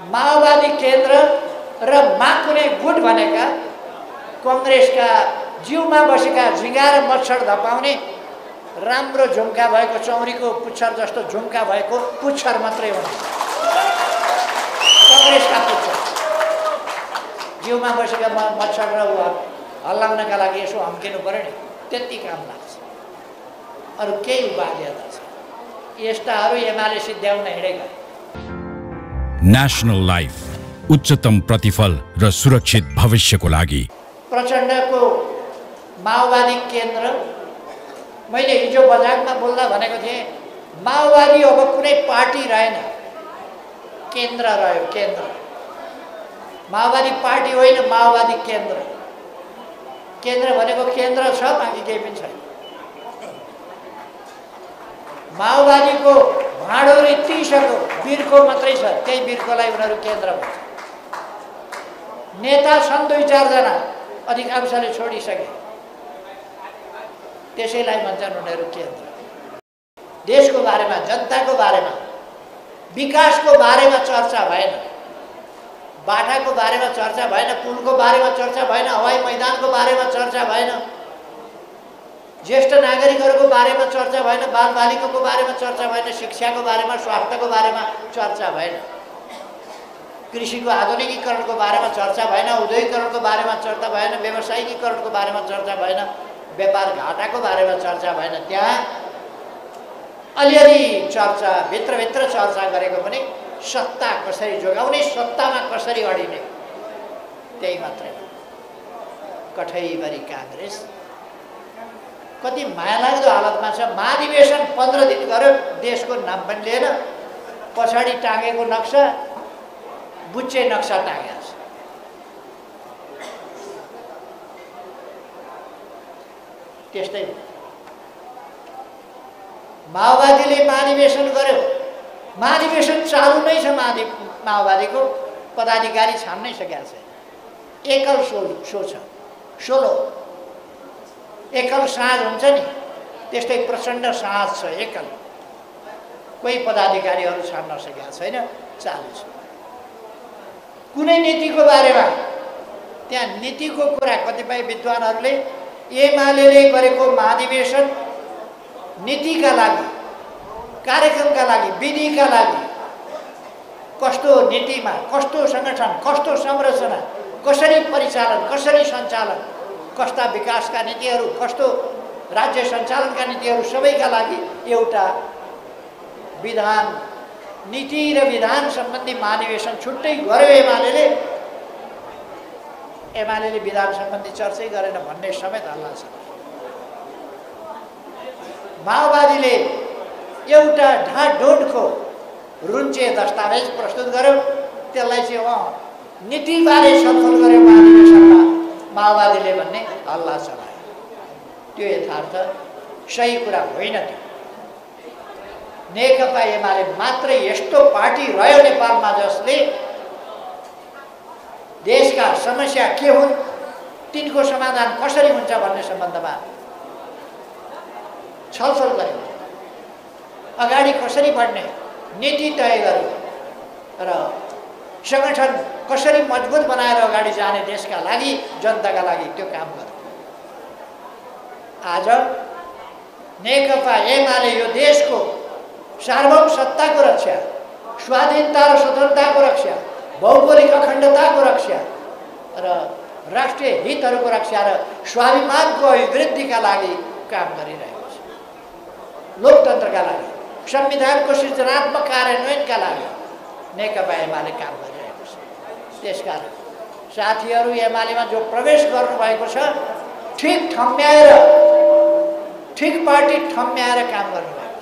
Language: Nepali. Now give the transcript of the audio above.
माओवादी केन्द्र र कुनै गुट भनेका कांग्रेसका जिउमा बसेका झिँगा र मच्छर धपाउने राम्रो झुम्का भएको चौरीको पुच्छर जस्तो झुम्का भएको पुच्छर मात्रै हुन्। कांग्रेसका पुच्छर जिउमा बसेका मच्छर र हल्लाउनका लागि यसो हम्किनु पर्यो नि, त्यति काम लाग्छ। अरू केही बाध्यता छ यस्ताहरू एमाले सिद्ध्याउन हिँडेका। नेशनल लाइफ उच्चतम प्रतिफल र सुरक्षित भविष्यको लागि। प्रचण्डको माओवादी केन्द्र, मैले हिजो बजारमा बोल्दा भनेको थिएँ, माओवादी अब कुनै पार्टी रहेन, केन्द्र रह्यो। केन्द्र माओवादी पार्टी होइन, माओवादी केन्द्र। केन्द्र भनेको केन्द्र छ, बाँकी केही पनि छैन। माओवादीको भाँडो रित्तिसक्यो, बिर्को मात्रै छ, त्यही बिर्कोलाई उनीहरू केन्द्र भन्छ। नेता छन् 2-4 जना, अधिकांशले छोडिसके, त्यसैलाई भन्छन् उनीहरू केन्द्र। देशको बारेमा, जनताको बारेमा, विकासको बारेमा चर्चा भएन, बाटाको बारेमा चर्चा भएन, पुलको बारेमा चर्चा भएन, हवाई मैदानको बारेमा चर्चा भएन, ज्येष्ठ नागरिकहरूको बारेमा चर्चा भएन, बालबालिकाको बारेमा चर्चा भएन, शिक्षाको बारेमा, स्वास्थ्यको बारेमा चर्चा भएन, कृषिको आधुनिकीकरणको बारेमा चर्चा भएन, उद्योगीकरणको बारेमा चर्चा भएन, व्यावसायिकीकरणको बारेमा चर्चा भएन, व्यापार घाटाको बारेमा चर्चा भएन। त्यहाँ अलिअलि चर्चा, भित्रभित्र चर्चा गरेको पनि सत्ता कसरी जोगाउने, सत्तामा कसरी अडिने, त्यही मात्रै। कठैभरि काङ्ग्रेस कति मायालाग्दो हालतमा छ। महाधिवेशन 15 दिन गर्यो, देशको नाम पनि लिएन, पछाडि टाँगेको नक्सा बुच्चे नक्सा टाँगेको छ। त्यस्तै माओवादीले महाधिवेशन गर्यो, महाधिवेशन चालु नै छ, माओवादीको पदाधिकारी छान्नै सकेको छैन। एकल सो छ, सोलो एकल साँझ हुन्छ नि, त्यस्तै प्रचण्ड साँझ छ, एकल। कोही पदाधिकारीहरू छान्न सकेका छैन, चालु छ। कुनै नीतिको बारेमा, त्यहाँ नीतिको कुरा कतिपय विद्वानहरूले एमाले गरेको महाधिवेशन नीतिका लागि, कार्यक्रमका लागि, विधिका लागि, कस्तो नीतिमा, कस्तो सङ्गठन, कस्तो संरचना, कसरी परिचालन, कसरी सञ्चालन, कस्ता विकासका नीतिहरू, कस्तो राज्य सञ्चालनका नीतिहरू, सबैका लागि एउटा विधान, नीति र विधान सम्बन्धी महाधिवेशन छुट्टै गर्यो एमाले विधान सम्बन्धी चर्चै गरेन भन्ने समेत हल्ला छ। माओवादीले एउटा ढाँडढुँडको रुन्चे दस्तावेज प्रस्तुत गर्यो, त्यसलाई चाहिँ नीतिबारे छलफल गर्यो महाधिवेशनमा माओवादीले भन्ने हल्ला चलायो। त्यो यथार्थ सही कुरा होइन। त्यो नेकपा एमाले मात्रै यस्तो पार्टी रह्यो नेपालमा जसले देशका समस्या के हुन्, तिनको समाधान कसरी हुन्छ भन्ने सम्बन्धमा छलफल गर्यो, अगाडि कसरी बढ्ने नीति तय गर्यो र संगठन कसरी मजबुत बनाएर अगाडि जाने देशका लागि, जनताका लागि, त्यो काम गर्यो। आज नेकपा एमाले यो देशको सार्वभौम सत्ताको रक्षा, स्वाधीनता र स्वतन्त्रताको रक्षा, भौगोलिक अखण्डताको रक्षा र राष्ट्रिय हितहरूको रक्षा र स्वाभिमानको अभिवृद्धिका लागि काम गरिरहेको छ। लोकतन्त्रका लागि, संविधानको सृजनात्मक कार्यान्वयनका लागि नेकपा एमाले काम गरिरहेको छ। त्यसकारण साथीहरू एमालेमा जो प्रवेश गर्नुभएको छ, ठिक ठम्म्याएर, ठिक पार्टी ठम्म्याएर काम गर्नुभएको छ।